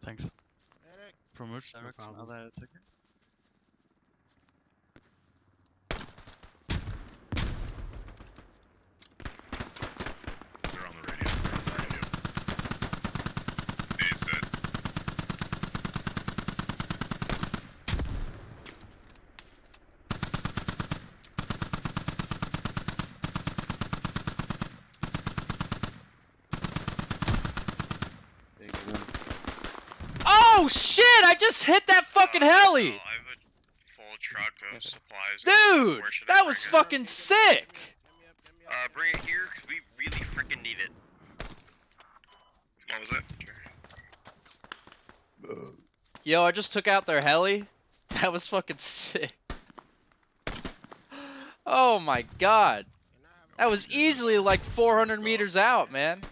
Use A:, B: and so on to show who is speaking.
A: Thanks.
B: Medic.
A: From which direction are they attacking?
C: They're on the radio. They're on the radio. They said.
D: Oh shit! I just hit that fucking heli!
C: I have a full truck of supplies.
D: Dude!
C: Where should
D: That
C: I
D: was
C: bring it?
D: fucking sick!
C: Bring it here, because we really freaking need it. What was it?
D: Yo, I just took out their heli. That was fucking sick. Oh my god. That was easily like 400 meters out, man.